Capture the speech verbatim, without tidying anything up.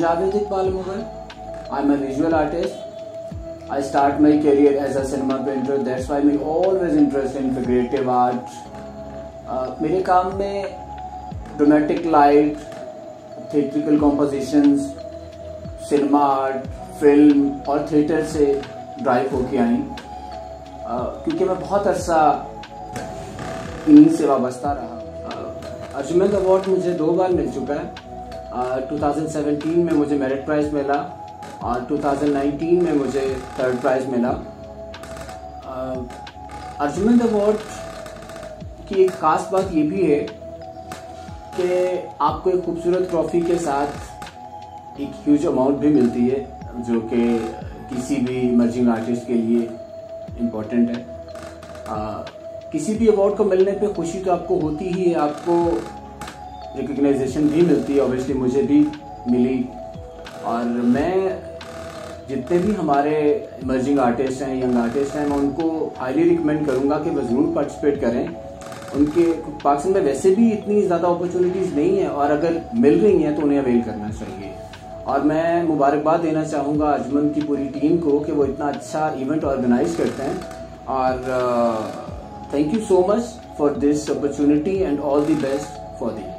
Javed Iqbal Mughal. I'm a visual artist. I start my career as a cinema painter. That's why I'm always interested in figurative art. Uh, मेरे काम में dramatic light, theatrical compositions, cinema art, film और theater से drive होके आई, uh, क्योंकि मैं बहुत अरसा इन्हीं से वाबस्ता रहा। अर्जुमंद अवार्ड मुझे दो बार मिल चुका है। uh, दो हज़ार सत्रह में मुझे मेरिट प्राइज़ मिला और दो हज़ार उन्नीस में मुझे थर्ड प्राइज़ मिला। अर्जुमंद अवार्ड की एक ख़ास बात ये भी है कि आपको एक खूबसूरत ट्रॉफी के साथ एक ह्यूज अमाउंट भी मिलती है, जो कि किसी भी इमर्जिंग आर्टिस्ट के लिए इम्पोर्टेंट है। uh, किसी भी अवार्ड को मिलने पे खुशी तो आपको होती ही है, आपको रिकग्नाइजेशन भी मिलती है, ऑब्वियसली मुझे भी मिली। और मैं जितने भी हमारे इमर्जिंग आर्टिस्ट हैं, यंग आर्टिस्ट हैं, मैं उनको हाईली रिकमेंड करूँगा कि वह ज़रूर पार्टिसिपेट करें। उनके पाकिस्तान में वैसे भी इतनी ज़्यादा अपॉर्चुनिटीज़ नहीं है, और अगर मिल रही हैं तो उन्हें अवेल करना चाहिए। और मैं मुबारकबाद देना चाहूँगा अर्जुमंद की पूरी टीम को कि वो इतना अच्छा इवेंट ऑर्गेनाइज करते हैं। और uh, thank you so much for this opportunity and all the best for the